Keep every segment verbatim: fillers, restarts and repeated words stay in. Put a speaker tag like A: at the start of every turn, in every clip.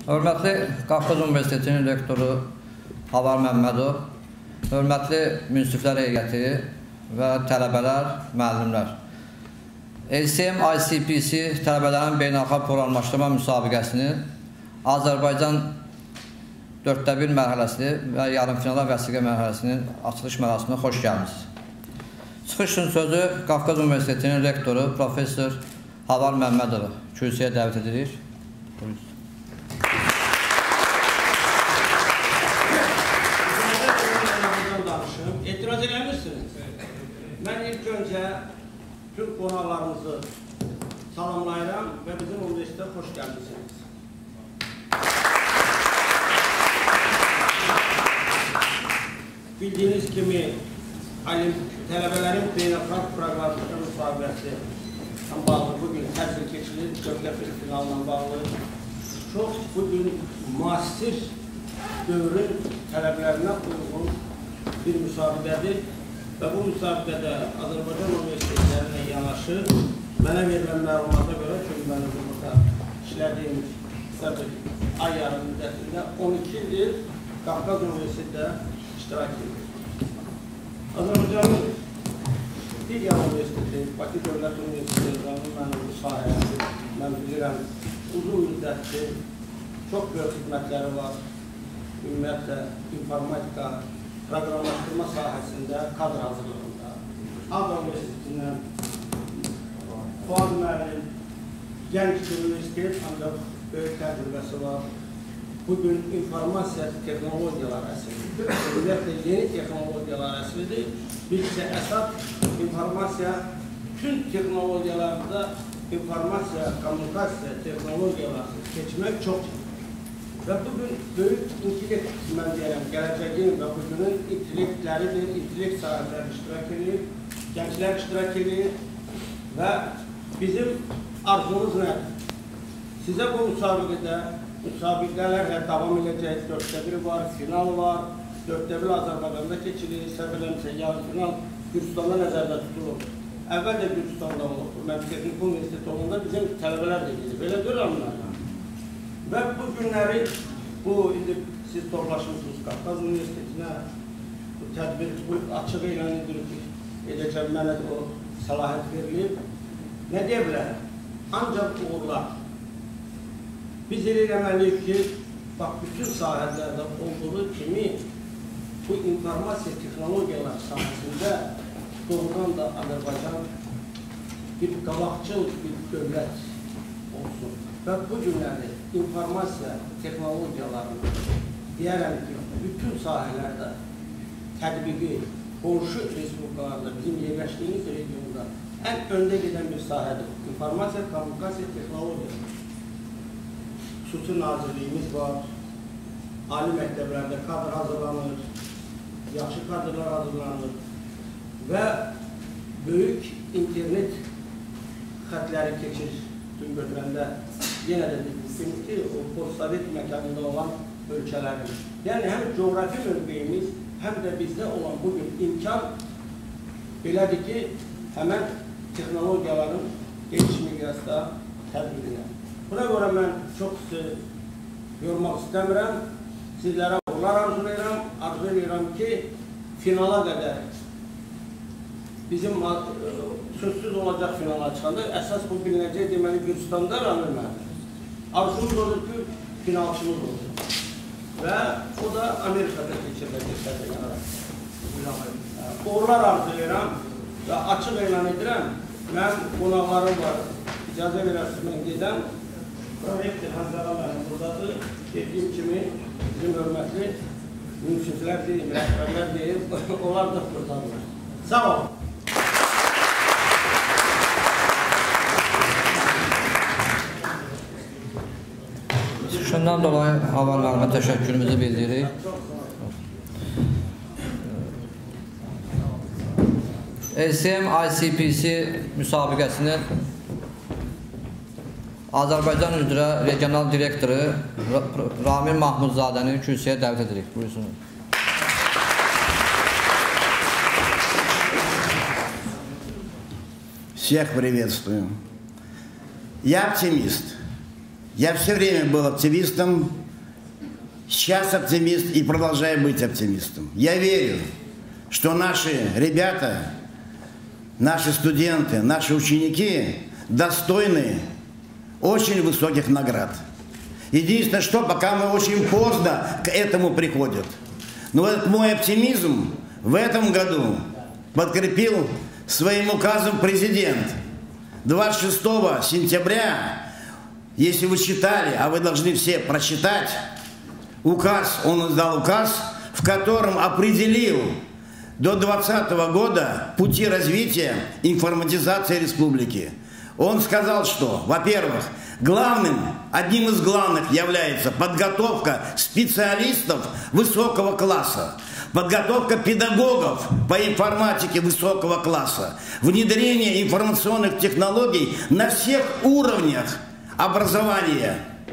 A: Hörmətli Qafqaz Universitetinin rektoru Havar Məmmədov, hörmətli münsiflər heyəti və tələbələr, müəllimlər. L C M I C P C tələbələrin beynəlxalq proqramlaşdırma müsabiqəsinin Azərbaycan dörddə bir mərhələsi və yarımfinala vəsiqə mərhələsinin açılış mərasiminə xoş gəlmişsiniz. Çıxış üçün sözü Qafqaz Universitetinin rektoru Professor Havar Məmmədov kürsüyə dəvət edilir. Buyurun.
B: İtiraz eləmişsiniz. Mən ilk öncə tüm qonaqlarımızı salamlayıram və bizim universitetə xoş gəlmişsiniz. Bildiyiniz kimi, tələbələrin beynəlxalq proqramlaşdırma müsabiqəsi bağlı bugün həzr keçilir, dörddə bir finalına bağlı. Çox bugün müasir dövrün tələblərinə uyğun bir müsabiqədir və bu müsabiqədə Azərbaycan universitetlərinə yanaşı mənə verilən məlumata görə, çünki mənim burada işlədiyim ay yarım müddətində on iki ildir Qafqaz Universitetdə iştirak edir. Azərbaycanın digər universiteti, Bakı Dövlət Universitetlərinin mənim bu sahəsi, mən bilirəm, uzun müddətdir, çox böyük xidmətləri var, ümumiyyətlə informatika, proqramlaşdırma sahəsində, kadr hazırlığında, Ağdam Universitetindən Fuad müəllim, gənc bir universitet, ancaq böyük təcrübəsi var. Bugün informasiya texnologiyalar əsridir. Ümumiyyətlə, yeni texnologiyalar əsridir. Bir isə əsas informasiya, bütün texnologiyalarda informasiya, kommunikasiya, texnologiyalar keçmək çox çətindir. Və bugün böyük intellekt, mən deyərəm, gələcəyin və bugünün intellektləridir, intellekt sahibləri iştirak edir, gənclər iştirak edir və bizim arzumuz nədir? Sizə bu müsabiqədə, müsabiqələrlə davam edəcək, dörddə bir var, final var, dörddə bir Azərbaycanda keçilir, səhv eləmirsə, yarı final Gürcüstanda nəzərdə tutulur. Əvvəl də Gürcüstanda olurdu, mən Texnik Universitet olanda bizim tələbələr də gedir, belə dövrəmlərlə. Və bu günləri, bu, indi siz toplaşmışsınız Qafqaz Universitetinə, bu tədbir, bu açıq elan edəcəm, mənə o səlahiyyət verilib. Nə deyə bilərəm? Ancaq uğurlar. Biz elə eləməliyik ki, bax, bütün sahələrdə olduğu kimi bu informasiya texnologiyalar sahəsində doğrudan da Azərbaycan bir qabaqcıl bir dövlət olsun. Və bu günləri informasiya texnologiyalarını deyərəm ki, bütün sahələrdə tətbiqi, qonşu respublikalarda, bizim yerləşdiyimiz regionda ən öndə gedən bir sahədir. İnformasiya, kommunikasiya, texnologiya. Xüsusi nazirliyimiz var, ali məktəblərdə kadr hazırlanır, yaxşı kadrlar hazırlanır və böyük internet xətləri keçir tüm götürəndə. Yenə də dedim ki, o post-sovet məkanında olan ölkələrin. Yəni, həm coğrafi mövqeyimiz, həm də bizdə olan bugün imkan belədir ki, həmən texnologiyaların geniş miqyasda tədbirinə. Buna görə mən çox sizi yormaq istəmirəm, sizlərə uğurlar arzulayıram, arzulayıram ki, finala qədər bizim sözsüz olacaq finala çıxanda, əsas bu bilinəcək deməli Gürcüstanda Ramil müəllim. Arzumuz odur ki, finalçımız olur. Və o da Amerikada keçiriləcək. Uğurlar arzulayıram və açıq elan edirəm. Mən qonaqlarım var. İcazə verərsiniz, mən gedən prorektor Həmzələ mənim buradadır. Dediyim kimi, bizim hörmətli münsiflər deyil, rəhbərlər deyil, onlar da buradadır. Sağ olun.
A: Şundan dolayı havarlarına təşəkkürümüzü bildiririk. L C M I C P C müsabiqəsinin Azərbaycan üzrə regional direktoru Ramil Mahmudzadəni kürsüyə dəvət edirik. Buyursunuz.
C: Всех приветствую. Я оптимист. Я все время был оптимистом, сейчас оптимист и продолжаю быть оптимистом. Я верю, что наши ребята, наши студенты, наши ученики достойны очень высоких наград. Единственное, что пока мы очень поздно к этому приходят. Но вот мой оптимизм в этом году подкрепил своим указом президент. двадцать шестого сентября, если вы читали, а вы должны все прочитать, указ, он издал указ, в котором определил до двадцатого года пути развития информатизации республики. Он сказал, что, во-первых, главным, одним из главных является подготовка специалистов высокого класса, подготовка педагогов по информатике высокого класса, внедрение информационных технологий на всех уровнях образования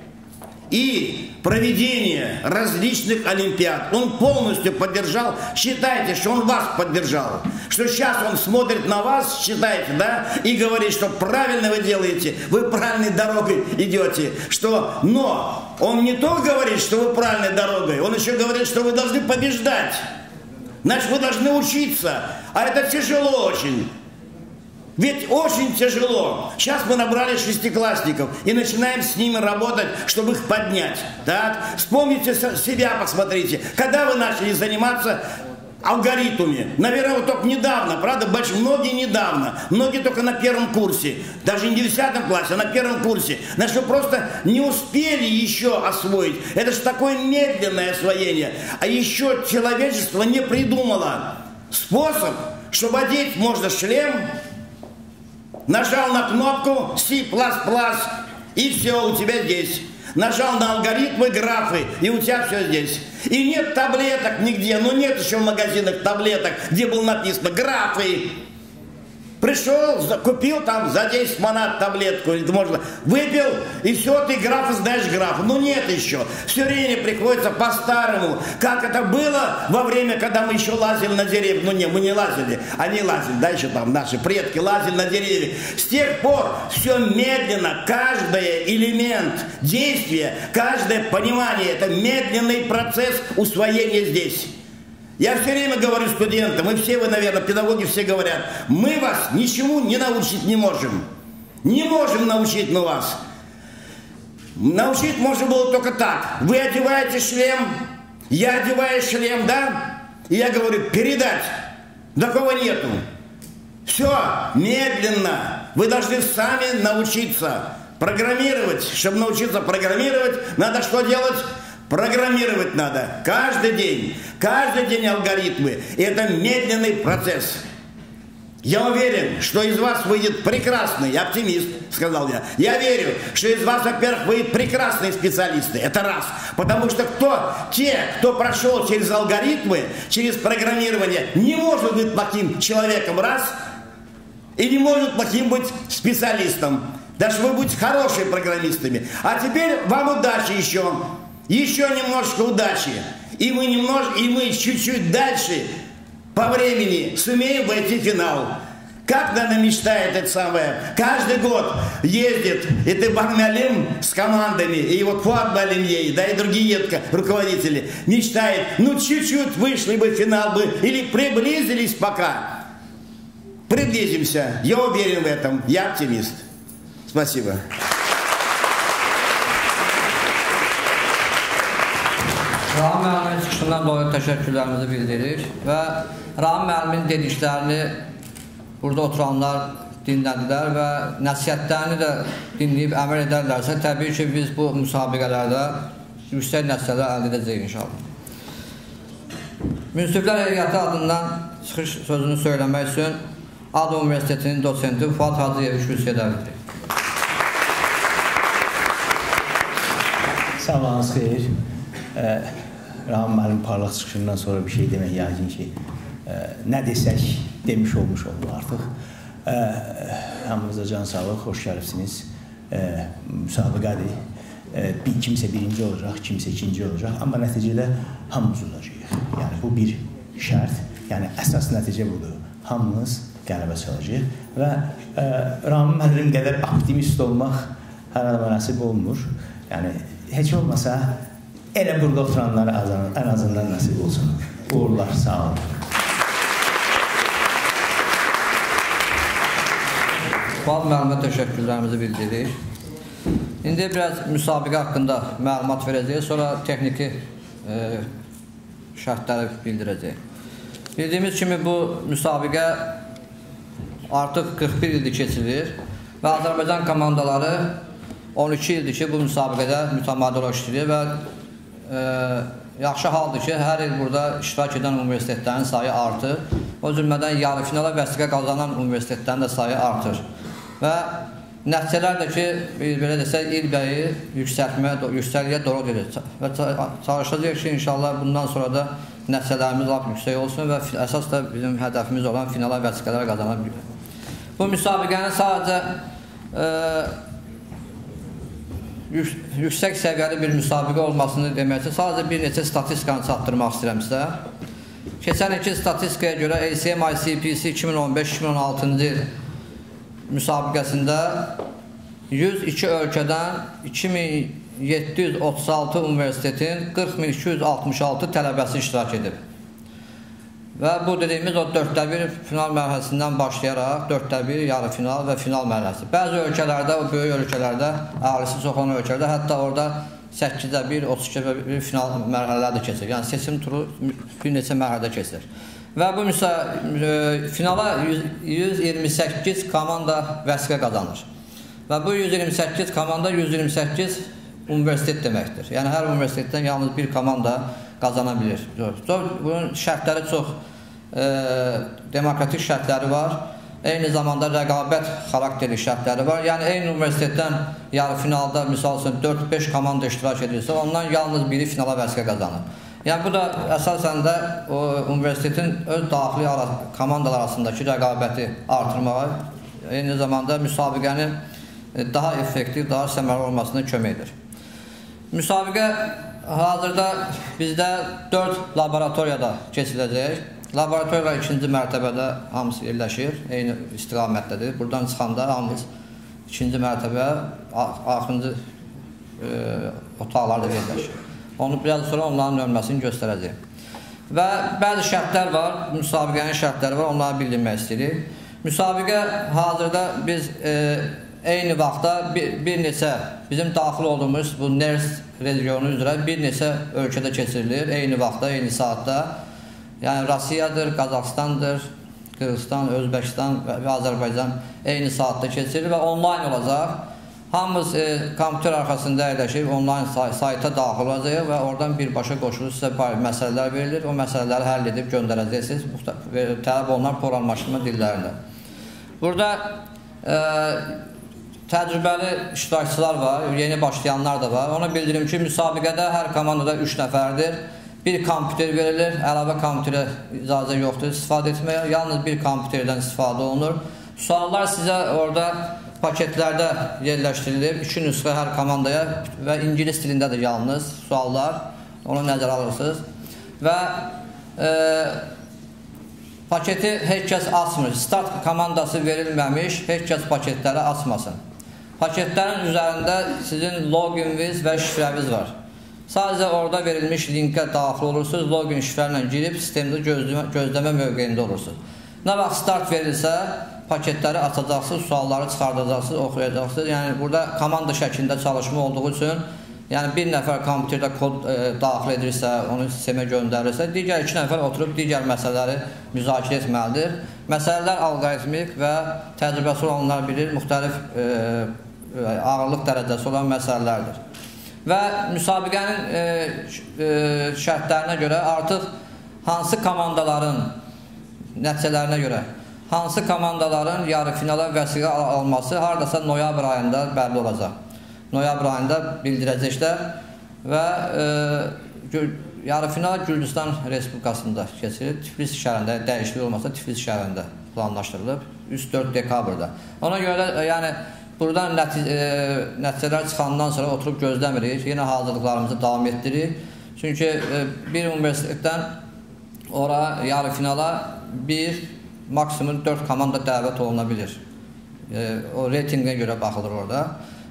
C: и проведение различных олимпиад. Он полностью поддержал, считайте, что он вас поддержал, что сейчас он смотрит на вас, считайте, да, и говорит, что правильно вы делаете, вы правильной дорогой идете, что, но он не только говорит, что вы правильной дорогой, он еще говорит, что вы должны побеждать, значит, вы должны учиться, а это тяжело очень. Ведь очень тяжело. Сейчас мы набрали шестиклассников и начинаем с ними работать, чтобы их поднять. Так? Вспомните себя, посмотрите. Когда вы начали заниматься алгоритмами? Наверное, вот только недавно, правда? Большие, многие недавно. Многие только на первом курсе. Даже не в десятом классе, а на первом курсе. Значит, вы просто не успели еще освоить. Это же такое медленное освоение. А еще человечество не придумало способ, чтобы одеть можно шлем. Нажал на кнопку си плюс плюс, и все, у тебя здесь. Нажал на алгоритмы, графы, и у тебя все здесь. И нет таблеток нигде, ну нет еще в магазинах таблеток, где было написано графы. Пришел, купил там за десять монат таблетку, или можно, выпил, и все, ты графы знаешь графы. Ну нет еще. Все время приходится по-старому. Как это было во время, когда мы еще лазили на деревья. Ну не, мы не лазили, они лазили, да, еще там наши предки лазили на деревья. С тех пор все медленно, каждый элемент действия, каждое понимание, это медленный процесс усвоения здесь. Я все время говорю студентам, и все вы, наверное, педагоги все говорят, мы вас ничему не научить не можем. Не можем научить мы вас. Научить можно было только так. Вы одеваете шлем, я одеваю шлем, да? И я говорю, передать. Такого нету. Все, медленно. Вы должны сами научиться программировать. Чтобы научиться программировать, надо что делать? Программировать надо каждый день, каждый день алгоритмы. И это медленный процесс. Я уверен, что из вас выйдет прекрасный оптимист, сказал я. Я верю, что из вас, во-первых, выйдут прекрасные специалисты. Это раз. Потому что кто, те, кто прошел через алгоритмы, через программирование, не может быть плохим человеком, раз, и не может плохим быть специалистом. Даже вы будете хорошими программистами. А теперь вам удачи еще. Еще немножко удачи, и мы немножко, и мы чуть-чуть дальше по времени сумеем войти в финал. Как надо мечтает это самое. Каждый год ездит это Багмалим с командами, и вот Фуад Балимьей, да и другие руководители мечтают, ну чуть-чуть вышли бы в финал бы, или приблизились пока. Приблизимся. Я уверен в этом. Я оптимист. Спасибо.
A: Rahim müəllimin çıxışından dolayı təşəkkürlərimizi bildirir və Rahim müəllimin dediklərini burada oturanlar dinlədilər və nəsihətlərini də dinləyib əməl edərlərsə, təbii ki, biz bu müsabiqələrdə yüksək nəticələr əldə edəcəyik inşallah. Münsiflər Heyəti adından çıxış sözünü söyləmək üçün ADU Universitetinin dosenti Fuad Hacıyeviç kürsüyə dəvət edir.
D: Sabahınız xeyir. Rahim müəllim parlaq çıxışından sonra bir şey demək yəqin ki, nə desək demiş olmuş oldu artıq. Hamınıza can sağlıq, xoş gəlibsiniz. Müsabiqədir. Kimsə birinci olacaq, kimsə ikinci olacaq. Amma nəticədə hamımız olacaq. Yəni bu bir şərt, yəni əsas nəticə budur. Hamımız qələbə çalacaq. Və Rahim müəllim qədər optimist olmaq hər adama nəsib olmur. Yəni heç olmasa elə burada oturanlara ən azından nasib olsun. Uğurlar, sağ olun.
A: Fuad müəllimə təşəkkürlərimizi bildiririk. İndi biraz müsabiqə haqqında məlumat verəcəyik, sonra texniki e, şərtləri bildirəcəyik. Bildiyimiz kimi bu müsabiqə artıq qırx bir ildir keçirilir və Azərbaycan komandaları on iki ildir ki, bu müsabiqədə mütəmadi olaraq işləyir və e, yaxşı haldır ki, hər il burada iştirak edən universitetlərin sayı artır. O cümlədən yarı finala vəsiqə qazanan universitetlərin də sayı artır. Və nəticələr də ki, belə desək, ilbəyi yüksəlliyə doğru gedir. Və çalışacaq ki, inşallah bundan sonra da nəticələrimiz lap yüksək olsun və əsas da bizim hədəfimiz olan finala vəsiqələr qazana bilir. Bu müsabiqənin sadəcə e, yüksək səviyyəli bir müsabiqə olmasını demək üçün sadəcə bir neçə statistikanı çatdırmaq istəyirəm sizə. Keçən iki statistikaya görə A C M I C P C iki min on beş iki min on altıncı il müsabiqəsində yüz iki ölkədən iki min yeddi yüz otuz altı universitetin qırx min iki yüz altmış altı tələbəsi iştirak edib. Və bu dediyimiz o dörddə bir final mərhələsindən başlayaraq dörddə bir yarı final və final mərhələsi. Bəzi ölkələrdə, o böyük ölkələrdə, əhalisi çox olan ölkələrdə hətta orada səkkizdə bir, otuz ikide bir final mərhələləri də keçir. Yəni seçim turu bir neçə mərhələdə keçir. Və bu finala yüz iyirmi səkkiz komanda vəsiqə qazanır. Və bu yüz iyirmi səkkiz komanda yüz iyirmi səkkiz universitet deməkdir. Yəni hər universitetdən yalnız bir komanda qazana bilir. Bunun şərtləri çox e, demokratik şərtləri var. Eyni zamanda rəqabət xarakterli şərtləri var. Yəni eyni universitetdən yarı finalda misal üçün dörd beş komanda iştirak edirsə, ondan yalnız biri finala vəsiqə qazanır. Yəni bu da əsasən də o universitetin öz daxili ara komandalar arasındakı rəqabəti artırmağa, eyni zamanda müsabiqənin daha effektiv, daha səmərəli olmasına kömək edir. Müsabiqə hazırda bizdə dörd laboratoriyada keçiriləcək. Laboratoriyalar ikinci mərtəbədə hamısı yerləşir, eyni istiqamətdədir. Buradan çıxanda hamımız ikinci mərtəbə, axırıncı e, otaqlarda yerləşir. Onu biraz sonra onların nömrəsini göstərəcəyim. Və bəzi şərtlər var, müsabiqənin şərtləri var, onları bildirmək istəyirik. Müsabiqə hazırda biz e, eyni vaxtda bir, bir neçə, bizim daxil olduğumuz bu Ners regionu üzrə bir neçə ölkədə keçirilir, eyni vaxtda, eyni saatda. Yəni Rusiyadır, Qazaxıstandır, Qırğızstan, Özbəkistan və Azərbaycan eyni saatda keçirilir və onlayn olacaq. Hamımız e, kompüter arxasında əyləşib onlayn say sayta daxil olacaq və oradan birbaşa qoşulur, sizə məsələlər verilir. O məsələləri həll edib göndərəcəksiniz, tələb olunan proqramlaşdırma dillərində. Burada e, təcrübəli iştirakçılar var, yeni başlayanlar da var. Ona bildirim ki, müsabiqədə hər komandada üç nəfərdir. Bir kompüter verilir, əlavə kompüterə icazə yoxdur istifadə etməyə. Yalnız bir kompüterdən istifadə olunur. Suallar sizə orada paketlərdə yerləşdirilir. İki nüsxə hər komandaya və ingilis dilində də yalnız suallar. Onu nəzərə alırsınız. Və e, paketi heç kəs açmır. Start komandası verilməmiş, heç kəs paketləri açmasın. Paketlərin üzərində sizin login-viz və şifrəviz var. Sadəcə orada verilmiş linkə daxil olursunuz, login şifrərlə girib sistemdə gözləmə, gözləmə mövqeyində olursunuz. Nə vaxt start verilsə, paketləri açacaqsınız, sualları çıxardacaqsınız, oxuyacaqsınız. Yəni burada komanda şəklində çalışma olduğu üçün, yəni bir nəfər kompüterdə kod e, daxil edirsə, onu sistemə göndərirsə, digər iki nəfər oturub digər məsələləri müzakirə etməlidir. Məsələlər alqoritmik və təcrübəsi olanlar bilir, müxtəlif e, ağırlıq dərəcəsi olan məsələlərdir. Və müsabiqənin e, e, şərtlərinə görə artıq hansı komandaların nəticələrinə görə hansı komandaların yarı finala vəsiqə alması hardasa noyabr ayında bəlli olacaq. Noyabr ayında bildirəcəklər və e, yarı final Gürcüstan Respublikasında keçirir. Tiflis şəhərində, dəyişiklik olmasa Tiflis şəhərində planlaşdırılıb. üç dörd dekabrda. Ona görə yəni buradan nəti e, nəticələr çıxandan sonra oturub gözləmirik. Yenə hazırlıqlarımızı davam etdiririk. Çünki e, bir universitetdən ora yarı finala bir, maksimum dörd komanda dəvət oluna bilir. E, o reytinqə görə baxılır orada.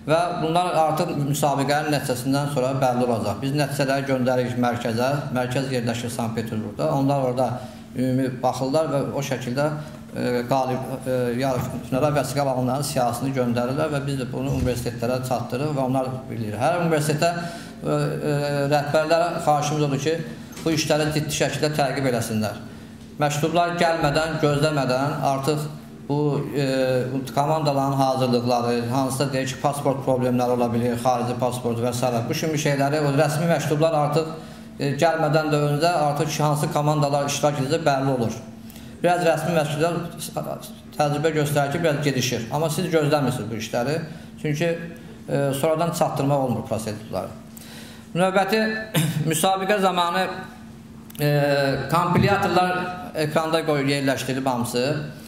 A: və bunlar artıq müsabiqənin nəticəsindən sonra bəlli olacaq. Biz nəticələri göndəririk mərkəzə, mərkəz yerləşir Sankt Peterburqda. Onlar orada ümumi baxırlar və o şəkildə e, qalib e, yarı finala vəsiqə alanların siyasını göndərirlər və biz də bunu universitetlərə çatdırırıq və onlar bilir. Hər universitetə e, e, rəhbərlərə xahişimiz odur ki, bu işləri ciddi şəkildə təqib eləsinlər. Məktublar gəlmədən, gözləmədən artıq bu e, komandaların hazırlıqları, hansısa deyək ki, pasport problemləri ola bilir, xarici pasport və s. Bu kimi şeyləri, o rəsmi məktublar artıq e, gəlmədən də öncə artıq hansı komandalar iştirak edəcək bəlli olur. Biraz rəsmi məktublar təcrübə göstərir ki, biraz gedişir. Amma siz gözləmirsiniz bu işləri. Çünki e, sonradan çatdırmaq olmur prosedurları. Növbəti müsabiqə zamanı e, kompilyatorlar ekranda yerləşdirilib hamısı.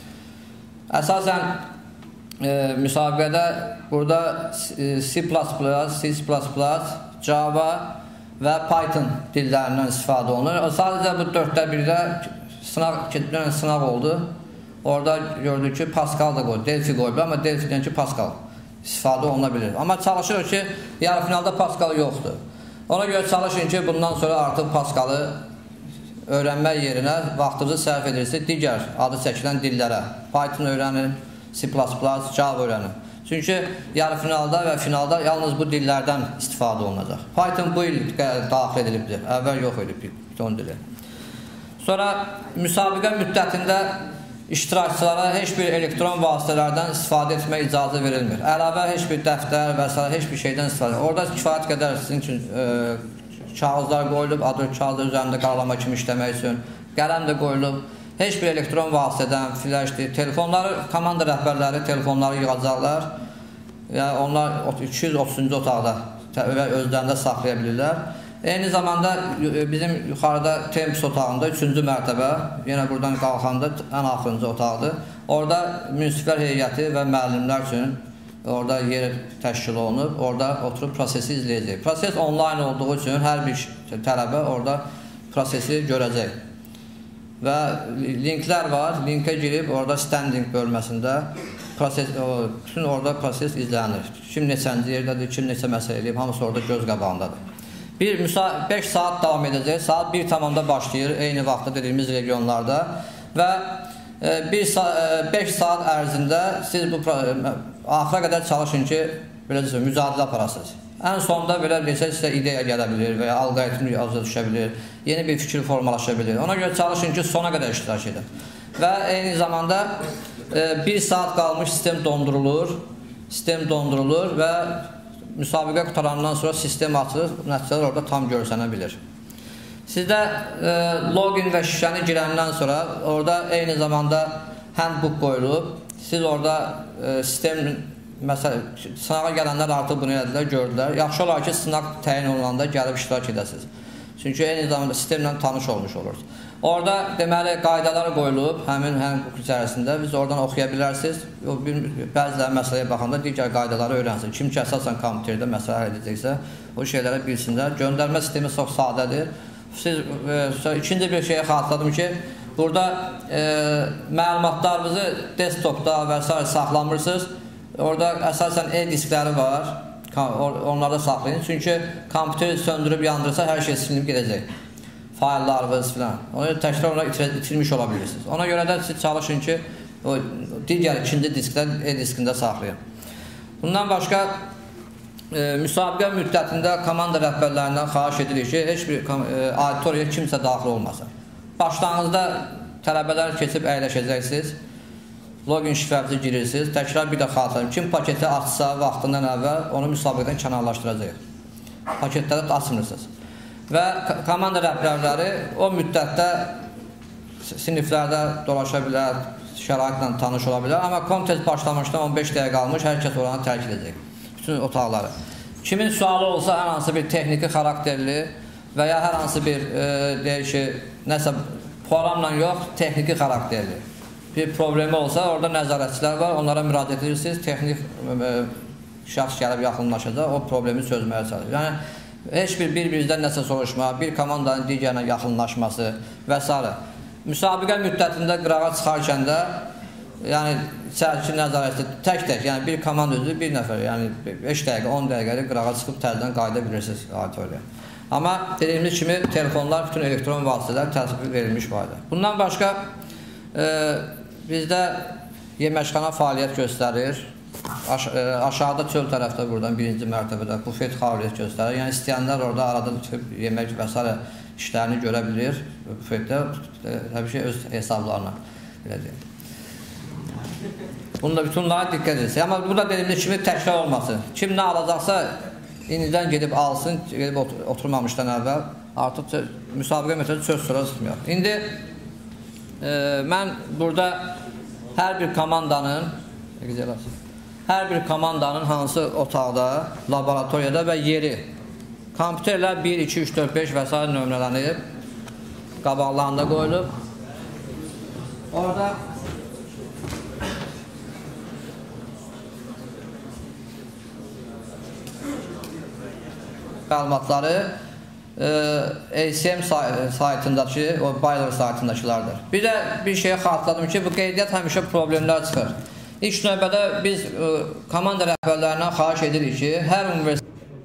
A: Əsasən e, müsabiqədə burada C plus plus, C plus plus, Java və Python dillərindən istifadə olunur. Sadəcə bu dörddə birdə sınaq, sınaq oldu. Orada gördük ki, Pascal da qoydu, Delphi qoydu, amma Delphi'dən ki, Pascal istifadə oluna bilir. Amma çalışırıq ki, yarı finalda Pascal yoxdur. Ona görə çalışın ki, bundan sonra artıq Pascalı öyrənmək yerinə vaxtınızı sərf edirsiniz digər adı çəkilən dillərə. Python öyrənin, C plus plus, Java öyrənin. Çünki yarı finalda və finalda yalnız bu dillərdən istifadə olunacaq. Python bu il daxil edilibdir, əvvəl yox edib Python dili. Sonra müsabiqə müddətində iştirakçılara heç bir elektron vasitələrdən istifadə etmək icazə verilmir. Əlavə heç bir dəftər və s. heç bir şeydən istifadə edilir. Orada kifayət qədər sizin üçün e, kağızlar qoyulub, adı kağızlar üzərində qaralama kimi işləmək üçün, qələm də qoyulub. Heç bir elektron vasitədən, flaşdır, telefonları, komanda rəhbərləri telefonları yığacaqlar. Yəni onlar iki yüz otuzuncu otaqda özlərində saxlaya bilirlər. Eyni zamanda bizim yuxarıda Tempus otağında üçüncü mərtəbə, yenə buradan qalxanda ən axırıncı otaqdır. Orada münsiflər heyəti və müəllimlər üçün orada yer təşkil olunub, orada oturub prosesi izləyəcək. Proses onlayn olduğu üçün hər bir tələbə orada prosesi görəcək. Və linklər var, linkə girib orada standing bölməsində proses, o, bütün orada proses izlənir. Kim neçənci yerdədir, kim neçə məsələ eləyib, hamısı orada göz qabağındadır. Bir beş saat davam edəcək, saat bir tamamda başlayır, eyni vaxtda dediyimiz regionlarda və beş saat ərzində siz bu axıra qədər çalışın ki, belə deyək, mücadilə aparasınız. Ən sonunda belə deyək, sizə ideya gələ bilir və ya alqoritm yazıda düşə bilir, yeni bir fikir formalaşa bilir. Ona görə çalışın ki, sona qədər iştirak edin. Və eyni zamanda bir saat qalmış sistem dondurulur, sistem dondurulur və müsabiqə qutarandan sonra sistem açılır, nəticələr orada tam görsənə bilir. Sizdə e, login və şişəni girəndən sonra orada eyni zamanda handbook qoyulub. Siz orada e, sistem, məsələn, sınağa gələnlər artıq bunu elədilər, gördülər. Yaxşı olar ki, sınaq təyin olunanda gəlib iştirak edəsiniz. Çünki eyni zamanda sistemlə tanış olmuş oluruz. Orada deməli qaydalar qoyulub, həmin handbook içərisində. Biz oradan oxuya bilərsiniz. Bəziləri məsələyə baxanda digər qaydaları öyrənsin. Kim ki, əsasən kompüterdə məsələ həll edəcəksə, o şeyləri bilsinlər. Göndərmə sistemi çox sadədir. Siz e, ikinci bir şeyə xatırladım ki, burada e, məlumatlarınızı desktopda və s. saxlamırsınız. Orada əsasən e-diskləri var, onlarda saxlayın. Çünki kompüteri söndürüb yandırırsa hər şey silinib gedəcək. Faillarınız filan. Onu təkrar ona itirmiş ola bilirsiniz. Ona görə də siz çalışın ki, o digər ikinci disklər e-diskində saxlayın. Bundan başqa E, müsabiqə müddətində komanda rəhbərlərindən xahiş edilir ki, heç bir e, auditoriyaya kimsə daxil olmasın. Başlanğıcda tələbələr keçib əyləşəcəksiniz, login şifrənizi girirsiniz, təkrar bir də xatırlayın. Kim paketi açsa vaxtından əvvəl onu müsabiqədən kənarlaşdıracaq. Paketləri açmırsınız. Və komanda rəhbərləri o müddətdə siniflərdə dolaşa bilər, şəraitlə tanış ola bilər, amma komitə başlamışdan on beş dəqiqə qalmış, hər kəs oranı tərk edəcək. Bütün otaqları. Kimin sualı olsa hər hansı bir texniki xarakterli və ya hər hansı bir e, deyək ki, nəsə proqramla yox, texniki xarakterli bir problemi olsa, orada nəzarətçilər var, onlara müraciət edirsiniz, texnik e, şəxs gəlib yaxınlaşacaq, o problemi çözməyə çalışır. Yəni, heç bir bir-birizdən nəsə soruşma, bir komandanın digərinə yaxınlaşması və s. Müsabiqə müddətində qırağa çıxarkən də yəni çərçi nəzarəti tək-tək, yəni bir komanda üzvü bir nəfər, yəni beş dəqiqə, on dəqiqəlik qırağa çıxıb təzədən qayıda bilirsiniz auditoriyaya. Amma dediyimiz kimi telefonlar, bütün elektron vasitələr təsibli verilmiş vayda. Bundan başqa e, bizdə yeməkxana fəaliyyət göstərir. Aş e, aşağıda çöl tərəfdə buradan birinci mərtəbədə bufet fəaliyyət göstərir. Yəni istəyənlər orada arada çıxıb yemək və s. işlərini görə bilir. Bufetdə təbii ki, öz hesablarına belə deyim. Bunda bütünlara diqqət edilsin. Amma burada dediyimiz kimi təkrar olmasın. Kim nə alacaqsa indidən gedib alsın, gedib oturmamışdan əvvəl. Artıq müsabiqə metodu söz sıra çıxmıyor. İndi e, mən burada hər bir komandanın hər bir komandanın hansı otaqda, laboratoriyada və yeri kompüterlər bir, iki, üç, dörd, beş və s. nömrələnib, qabaqlarında qoyulub. Orada məlumatları A C M saytındakı, o Baylor saytındakılardır. Bir də bir şeyə xatırladım ki, bu qeydiyyat həmişə problemlər çıxır. İlk növbədə biz komanda rəhbərlərindən xahiş edirik ki, hər universitet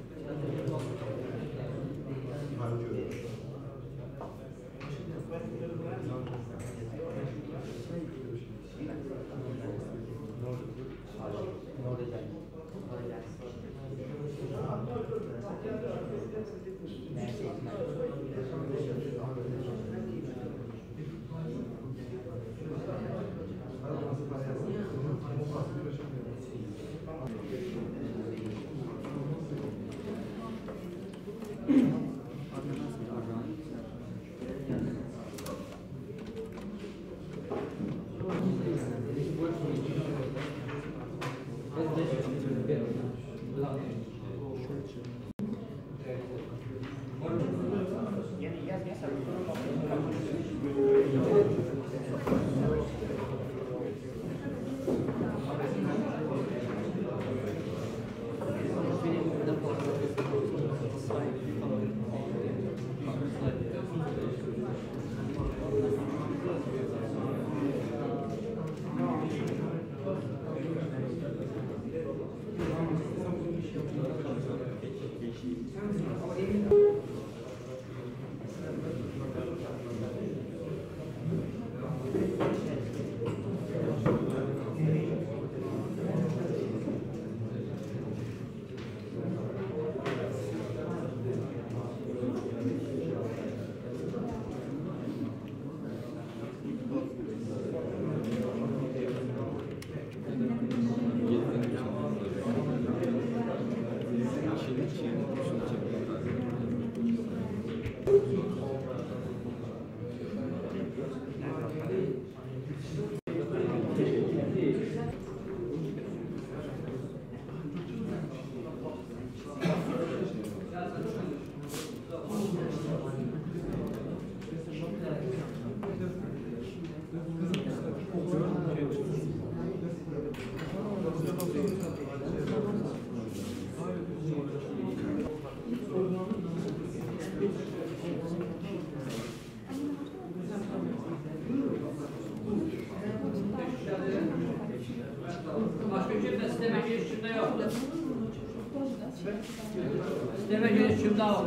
E: Sisteme giriş şimdi al.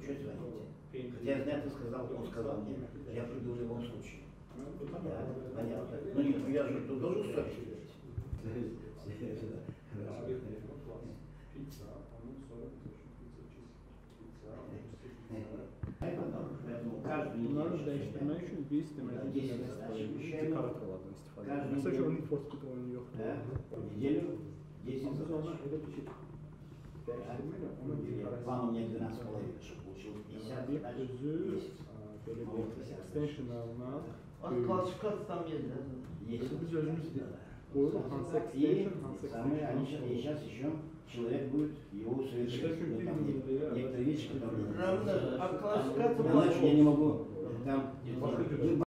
C: что звоните? Хотя я знаю, ты сказал, он сказал мне. Я приду в любом случае. Да, понятно. Ну нет, я же тут должен совесть.
F: Bunları değiştirmək üçün biz demək ki, kartlardan istifadə edirik. Məsələn, onun fortpit oyunu yoxdur.
C: Неделю десять
F: Biz ona
C: задач.
F: elə bir şey dəyişdirməklə ona bir
C: Вам мне двенадцать с половиной, чтобы получил пятьдесят
F: deyib
C: задач.
F: özü
C: Есть.
F: belə bir extensionalına
C: Классификация там есть, да? Есть.
F: biz özümüz qoyuruq hansı
C: И
F: extension, hansı
C: самое, они сейчас, и
F: extension.
C: сейчас еще человек будет его усовершенствовать. Ну, там не- некоторые вещи, которые...
G: Правда, а классификация
C: Иначе я не могу. Там